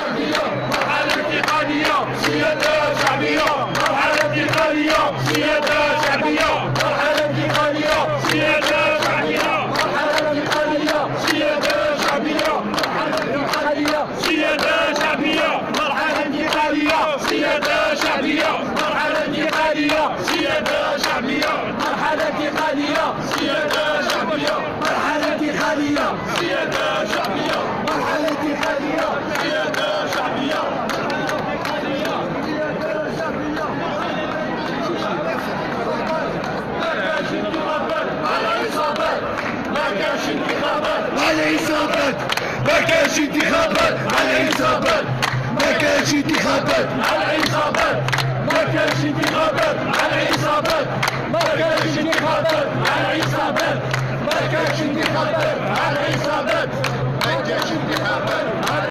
شعبية، مرحلة انتقالية، سيادة شعبية، مرحلة انتقالية، سيادة شعبية، مرحلة انتقالية، سيادة شعبية، مرحلة انتقالية، سيادة شعبية، مرحلة انتقالية، سيادة شعبية، مرحلة انتقالية، سيادة شعبية، مرحلة انتقالية، سيادة شعبية، مرحلة انتقالية، سيادة شعبية، مرحلة انتقالية، سيادة شعبية، مرحلة انتقالية، سيادة شعبية. ما كانش انتخابات على إصابات، ما كانش انتخابات على إصابات، ما كانش انتخابات على إصابات، ما كانش انتخابات على إصابات، ما كانش انتخابات على إصابات، ما كانش انتخابات على إصابات، ما كانش انتخابات.